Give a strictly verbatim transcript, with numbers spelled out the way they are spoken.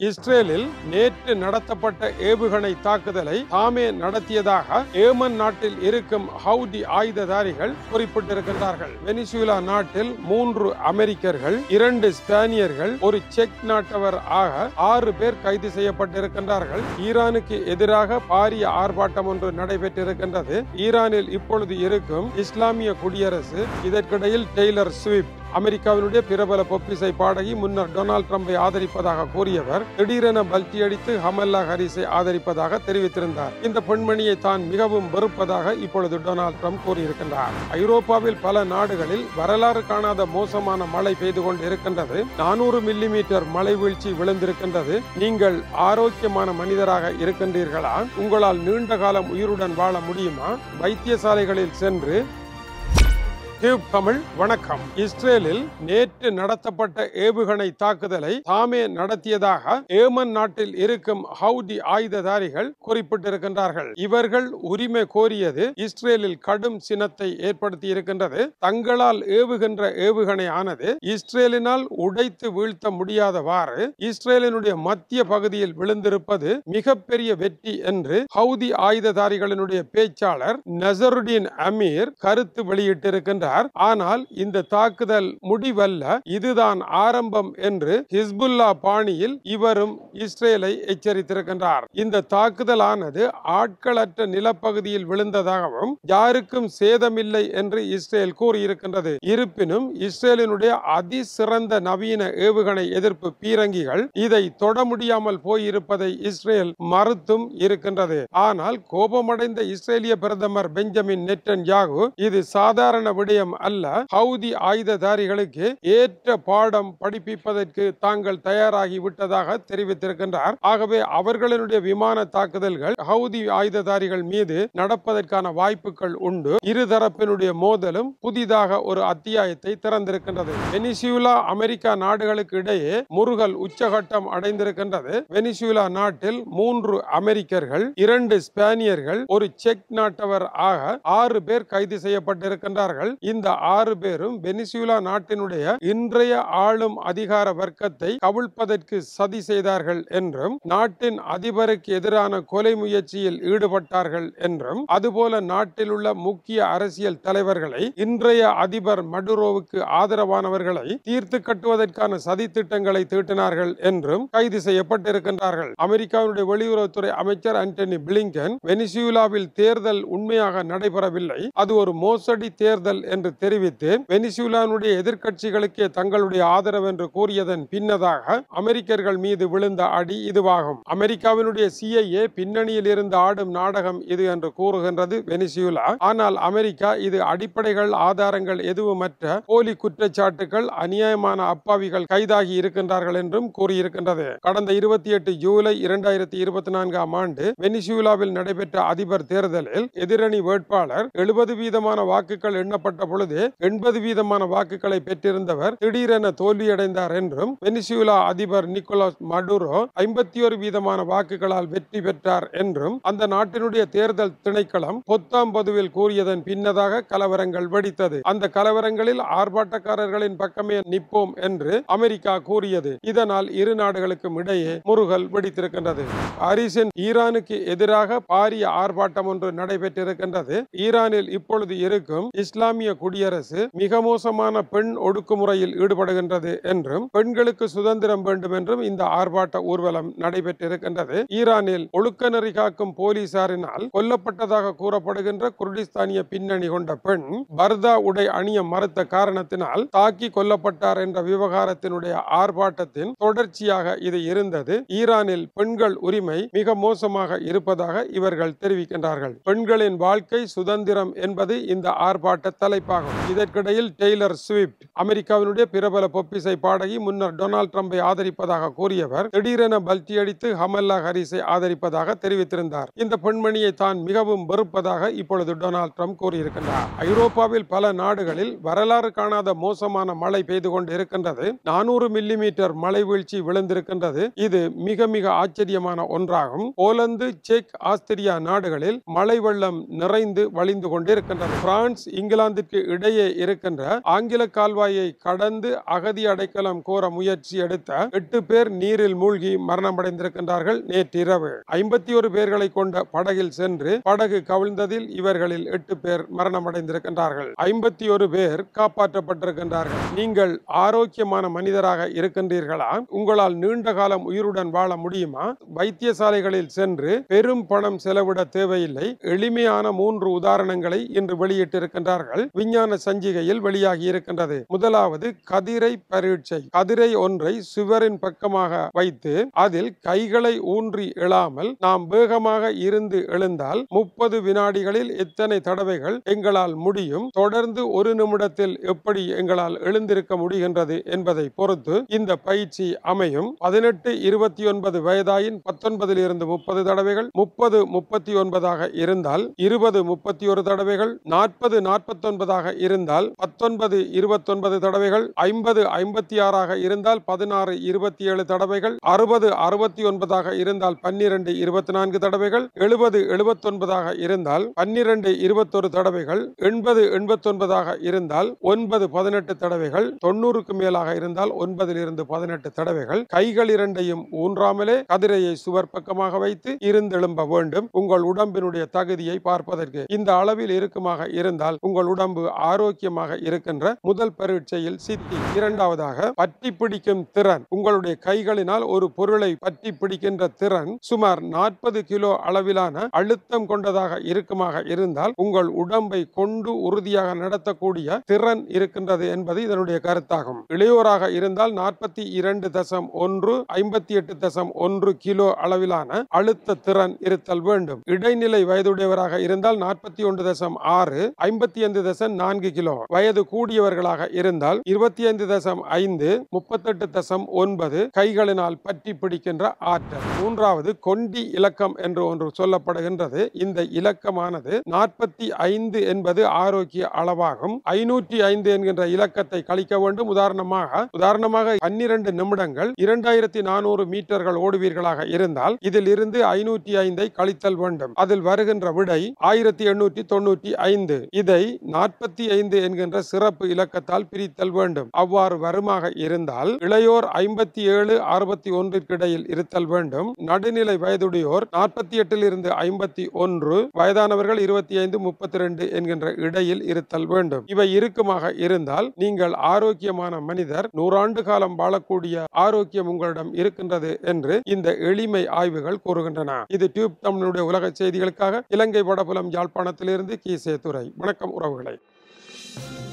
இஸ்ரேலில் நேற்று நடத்தப்பட்ட ஏவுகணை தாக்குதலை தாமே நடத்தியதாக ஏமன் நாட்டில் இருக்கும் ஹவுதி ஆயுததாரிகள் குறிப்பிட்டிருக்கின்றார்கள். வெனிசுலா நாட்டில் மூன்று அமெரிக்கர்கள், இரண்டு ஸ்பானியர்கள், ஒரு செக் நாட்டவர் ஆக ஆறு பேர் கைது செய்யப்பட்டிருக்கின்றார்கள். ஈரானுக்கு எதிராக பாரிய ஆர்ப்பாட்டம் ஒன்று நடைபெற்றிருக்கின்றது. ஈரானில் இப்பொழுது இருக்கும் இஸ்லாமிய குடியரசு, இதற்கிடையில் டெய்லர் ஸ்விஃப்ட், அமெரிக்காவினுடைய பிரபல பொப்பிசை பாடகி, முன்னர் டொனால்ட் ட்ரம்பை ஆதரிப்பதாக கூறியவர் திடீரென பல்டியடித்து கமலா ஹாரிஸை ஆதரிப்பதாக தெரிவித்திருந்தார். இந்த பெண்மணியை தான் மிகவும் வெறுப்பதாக இப்பொழுது டொனால்ட் ட்ரம்ப் கூறியிருக்கின்றார். ஐரோப்பாவில் பல நாடுகளில் வரலாறு காணாத மோசமான மழை பெய்து கொண்டு இருக்கின்றது. நானூறு மில்லி மீட்டர் மழை வீழ்ச்சி விழுந்திருக்கின்றது. நீங்கள் ஆரோக்கியமான மனிதராக இருக்கின்றீர்களா? உங்களால் நீண்ட காலம் உயிருடன் வாழ முடியுமா? வைத்தியசாலைகளில் சென்று தமிழ் வணக்கம். இஸ்ரேலில் நேற்று நடத்தப்பட்ட ஏவுகணை தாக்குதலை தாமே நடத்தியதாக ஏமன் நாட்டில் இருக்கும் ஹவுதி ஆயுததாரிகள் குறிப்பிட்டிருக்கின்றார்கள். இவர்கள் உரிமை கோரியது இஸ்ரேலில் கடும் சினத்தை ஏற்படுத்தி இருக்கின்றது. தங்களால் ஏவுகின்ற ஏவுகணை ஆனது இஸ்ரேலினால் உடைத்து வீழ்த்த முடியாதவாறு இஸ்ரேலினுடைய மத்திய பகுதியில் விழுந்திருப்பது மிகப்பெரிய வெற்றி என்று ஹவுதி ஆயுததாரிகளினுடைய பேச்சாளர் நசருடீன் அமீர் கருத்து வெளியிட்டிருக்கின்றார். ஆனால் இந்த தாக்குதல் முடிவல்ல, இதுதான் ஆரம்பம் என்று ஹிஸ்புல்லா பாணியில் இவரும் இஸ்ரேலை எச்சரித்திருக்கின்றார். இந்த தாக்குதலானது ஆட்களற்ற நிலப்பகுதியில் விழுந்ததாகவும் யாருக்கும் சேதமில்லை என்று இஸ்ரேல் கூறியிருக்கின்றது. இருப்பினும் இஸ்ரேலினுடைய அதிசிறந்த நவீன ஏவுகணை எதிர்ப்பு பீரங்கிகள் இதை தொட முடியாமல் போயிருப்பதை இஸ்ரேல் மறுத்தும் இருக்கின்றது. ஆனால் கோபமடைந்த இஸ்ரேலிய பிரதமர் பெஞ்சமின் நெட்டன்யாகு இது சாதாரண விடயம் அல்ல, ஹவுதி ஆயுததாரிகளுக்கு ஏற்ற பாடம் படிப்பிப்பதற்கு தாங்கள் தயாராகி விட்டதாக தெரிவித்திருக்கின்றார். ஆகவே அவர்களுடைய விமான தாக்குதல்கள் ஹவுதி ஆயுததாரிகள் மீது நடப்பதற்கான வாய்ப்புகள் உண்டு. இருதரப்பினுடைய மோதலும் புதிதாக ஒரு அத்தியாயத்தை திறந்திருக்கின்றது. வெனிசுலா அமெரிக்கா நாடுகளுக்கு இடையே முருகல் உச்சகட்டம் அடைந்திருக்கின்றது. வெனிசுலா நாட்டில் மூன்று அமெரிக்கர்கள், இரண்டு ஸ்பானியர்கள், ஒரு செக் நாட்டவர் ஆக ஆறு பேர் கைது செய்யப்பட்டிருக்கின்றார்கள். இந்த ஆறு பேரும் வெனிசுலா நாட்டினுடைய இன்றைய ஆளும் அதிகார வர்க்கத்தை கவிழ்ப்பதற்கு சதி செய்தார்கள் என்றும், நாட்டின் அதிபருக்கு எதிரான கொலை முயற்சியில் ஈடுபட்டார்கள் என்றும், அதுபோல நாட்டில் உள்ள முக்கிய அரசியல் தலைவர்களை, இன்றைய அதிபர் மடுரோவுக்கு ஆதரவானவர்களை தீர்த்து கட்டுவதற்கான சதி திட்டங்களை தீட்டினார்கள் என்றும் கைது செய்யப்பட்டிருக்கின்றார்கள். அமெரிக்காவுடைய வெளியுறவுத்துறை அமைச்சர் ஆண்டனி பிளிங்கன் வெனிசுலாவில் தேர்தல் உண்மையாக நடைபெறவில்லை, அது ஒரு மோசடி தேர்தல் என்று தெரிவித்து வெனிசுலாவுடைய எதிர்க்கட்சிகளுக்கே தங்களுடைய ஆதரவு என்று கூறியதன் பின்னதாக அமெரிக்கர்கள் மீது விழுந்த அடி இதுவாகும். அமெரிக்காவினுடைய சிஐஏ பின்னணியில் இருந்து ஆடும் நாடகம் இது என்று கூறுகின்றது வெனிசுலா. ஆனால் அமெரிக்கா இது அடிப்படைகள், ஆதாரங்கள் எதுவுமற்ற போலி குற்றச்சாட்டுகள், அநியாயமான அப்பாவிகள் கைதாகி இருக்கின்றார்கள் என்றும் கூறியிருக்கின்றது. கடந்த இருபத்தி எட்டு ஜூலை இரண்டாயிரத்தி இருபத்தி நான்காம் ஆண்டு வெனிசுலாவில் நடைபெற்ற அதிபர் தேர்தலில் எதிரணி வேட்பாளர் எழுபது வீதமான வாக்குகள் எண்ணப்பட்ட பொழுது எண்பது வீதமான வாக்குகளை பெற்றிருந்தவர் திடீரென தோல்வியடைந்தார் என்றும், வெனிசுலா அதிபர் நிக்கோலஸ் மடுரோ ஐம்பத்தி ஒரு வீதமான வாக்குகளால் வெற்றி பெற்றார் என்றும் அந்த நாட்டினுடைய தேர்தல் திணைக்களம் பொத்தாம் பொதுவில் கூறியதன் பின்னதாக கலவரங்கள் வெடித்தது. அந்த கலவரங்களில் ஆர்ப்பாட்டக்காரர்களின் பக்கமே நிற்போம் என்று அமெரிக்கா கூறியது. இதனால் இரு நாடுகளுக்கும் இடையே முருகல் வெடித்திருக்கின்றது. பாரிஸின் ஈரானுக்கு எதிராக பாரிய ஆர்ப்பாட்டம் ஒன்று நடைபெற்றிருக்கின்றது. ஈரானில் இப்பொழுது இருக்கும் இஸ்லாமிய குடியரசு மிக மோசமான பெண் ஒடுக்குமுறையில் ஈடுபடுகின்றது என்றும், பெண்களுக்கு சுதந்திரம் வேண்டும் என்றும் இந்த ஆர்ப்பாட்ட ஊர்வலம் நடைபெற்றிருக்கின்றது. ஈரானில் ஒழுக்க நெறி காக்கும் போலீசாரினால் கொல்லப்பட்டதாக கூறப்படுகின்ற குர்டிஸ்தானிய பின்னணி கொண்ட பெண் பர்தா உடை அணிய மறுத்த காரணத்தினால் தாக்கி கொல்லப்பட்டார் என்ற விவகாரத்தினுடைய ஆர்ப்பாட்டத்தின் தொடர்ச்சியாக இது இருந்தது. ஈரானில் பெண்கள் உரிமை மிக மோசமாக இருப்பதாக இவர்கள் தெரிவிக்கின்றார்கள். பெண்களின் வாழ்க்கை சுதந்திரம் என்பது இந்த ஆர்ப்பாட்ட தலைப்பாகும். இதற்கிடையில் டெய்லர் ஸ்விஃப்ட், அமெரிக்காவினுடைய பிரபல பொப்பிசை பாடகி, முன்னர் டொனால்ட் ட்ரம்பை ஆதரிப்பதாக கூறியவர் திடீரென பல்டியடித்து கமலா ஹாரிஸை ஆதரிப்பதாக தெரிவித்திருந்தார். இந்த பெண்மணியை தான் மிகவும் வெறுப்பதாக இப்பொழுது டொனால்ட் ட்ரம்ப் கூறியிருக்கின்றார். ஐரோப்பாவில் பல நாடுகளில் வரலாறு காணாத மோசமான மழை பெய்து கொண்டு இருக்கின்றது. நானூறு மில்லி மீட்டர் மழை வீழ்ச்சி விழுந்திருக்கின்றது. இது மிக மிக ஆச்சரியமான ஒன்றாகும். போலந்து, செக், ஆஸ்திரியா நாடுகளில் மழை வெள்ளம் நிறைந்து வழிந்து கொண்டிருக்கின்றது. பிரான்ஸ், இங்கிலாந்திற்கு நாடுகளுக்கு இடையே இருக்கின்ற ஆங்கில கால்வாயை கடந்து அகதி அடைக்கலம் கோர முயற்சி எடுத்த எட்டு பேர் நீரில் மூழ்கி மரணமடைந்திருக்கின்றார்கள். நேற்றிரவு ஐம்பத்தி ஒரு பேர்களை கொண்ட படகில் சென்று படகு கவிழ்ந்ததில் இவர்களில் எட்டு பேர் மரணமடைந்திருக்கின்றார்கள். ஐம்பத்தி ஒரு பேர் காப்பாற்றப்பட்டிருக்கின்றார்கள். நீங்கள் ஆரோக்கியமான மனிதராக இருக்கின்றீர்களா? உங்களால் நீண்ட காலம் உயிருடன் வாழ முடியுமா? வைத்தியசாலைகளில் சென்று பெரும் பணம் செலவிட தேவையில்லை. எளிமையான மூன்று உதாரணங்களை இன்று வெளியிட்டிருக்கின்றார்கள். விஞ்ஞான சஞ்சிகையில் வெளியாகி இருக்கின்றது. முதலாவது கதிரை பரீட்சை. கதிரை ஒன்றை சுவரின் பக்கமாக வைத்து அதில் கைகளை ஊன்றி எழாமல் நாம் வேகமாக இருந்து எழுந்தால் முப்பது வினாடிகளில் எத்தனை தடவைகள் எங்களால் முடியும், தொடர்ந்து ஒரு நிமிடத்தில் எப்படி எங்களால் எழுந்திருக்க முடிகின்றது என்பதை பொறுத்து இந்த பயிற்சி அமையும். பதினெட்டு இருபத்தி ஒன்பது வயதாயின் பத்தொன்பதில் இருந்து முப்பது தடவைகள், முப்பது முப்பத்தி ஒன்பதாக இருந்தால் இருபது முப்பத்தி ஒரு தடவைகள், நாற்பது நாற்பத்தி ஒன்பதாக இருந்தால் பத்தொன்பது இருபத்தி ஒன்பது தடவைகள், ஐம்பது ஐம்பத்தி ஆறாக இருந்தால் பதினாறு இருபத்தி ஏழு தடவைகள், அறுபது அறுபத்தி ஒன்பதாக இருந்தால் பன்னிரண்டு இருபத்தி நான்கு தடவைகள், எழுபது எழுபத்தி ஒன்பதாக இருந்தால் பன்னிரண்டு இருபத்தொரு தடவைகள், எண்பது எண்பத்தி ஒன்பதாக இருந்தால் ஒன்பது பதினெட்டு தடவைகள், தொண்ணூறுக்கு மேலாக இருந்தால் ஒன்பதில் இருந்து பதினெட்டு தடவைகள். கைகள் இரண்டையும் ஊன்றாமலே கதிரையை சுவர் பக்கமாக வைத்து இருந்தெழும்ப வேண்டும். உங்கள் உடம்பினுடைய தகுதியை பார்ப்பதற்கு இந்த அளவில் இருக்குமாக இருந்தால் உங்கள் உடம்பு ஆரோக்கியமாக இருக்கின்ற முதல் பரீட்சையில் சித்தி. இரண்டாவதாக பற்றி பிடிக்கும் திறன். உங்களுடைய கைகளினால் ஒரு பொருளை பற்றி பிடிக்கின்ற திறன் சுமார் நாற்பது கிலோ அளவிலான அழுத்தம் கொண்டதாக இருக்குமாக இருந்தால் உங்கள் உடம்பை கொண்டு உறுதியாக நடத்தக்கூடிய திறன் இருக்கின்றது என்பது இதனுடைய கருத்தாகும். இளையோராக இருந்தால் நாற்பத்தி இரண்டு தசம் ஒன்று ஐம்பத்தி எட்டு தசம் ஒன்று கிலோ அளவிலான அழுத்த திறன் இருத்தல் வேண்டும். இடைநிலை வயதுடையவராக இருந்தால் நாற்பத்தி ஒன்று தசம் ஆறு ஐம்பத்தி ஐந்து தசம் நான்கு கிலோ. வயது கூடியவர்களாக இருந்தால் இருபத்தி ஐந்து தசம் ஐந்து முப்பத்தெட்டு தசம் ஒன்பது கைகளினால் பற்றி பிடிக்கின்ற ஆற்றல். மூன்றாவது கொண்டி இலக்கம் என்று ஒன்று சொல்லப்படுகின்றது. இந்த இலக்கமானது நாற்பத்தி ஐந்து என்பது ஆரோக்கிய அளவாகும். ஐநூற்றி ஐந்து என்கின்ற இலக்கத்தை கழிக்க வேண்டும். உதாரணமாக உதாரணமாக பன்னிரண்டு நிமிடங்கள் இரண்டாயிரத்தி நானூறு மீட்டர்கள் ஓடுவீர்களாக இருந்தால் இதில் இருந்து ஐநூற்றி ஐந்தை கழித்தல் வேண்டும். அதில் வருகின்ற விடை ஆயிரத்தி எண்ணூற்றி தொண்ணூற்றி ஐந்து. இதை நாற்பத்தி ஐந்து என்கின்ற சிறப்பு இலக்கத்தால் பிரித்தல் வேண்டும். அவ்வாறு வருமாக இருந்தால் இளையோர் ஐம்பத்தி ஏழு அறுபத்தி ஒன்றிற்கு இடையில் இருத்தல் வேண்டும். நடுநிலை வயதுடையோர் நாற்பத்தி எட்டில் இருந்து ஐம்பத்தி ஒன்று, வயதானவர்கள் இருபத்தி ஐந்து முப்பத்தி இரண்டு என்கின்ற இடையில் இருத்தல் வேண்டும். இவை இருக்குமாக இருந்தால் நீங்கள் ஆரோக்கியமான மனிதர், நூறாண்டு காலம் வாழக்கூடிய ஆரோக்கியம் உங்களிடம் இருக்கின்றது என்று இந்த எளிமை ஆய்வுகள் கூறுகின்றன. இது டியூப் தமிழுடைய உலக செய்திகளுக்காக இலங்கை வடபுலம் யாழ்ப்பாணத்திலிருந்து கீசே துரை. வணக்கம் உறவுகளை.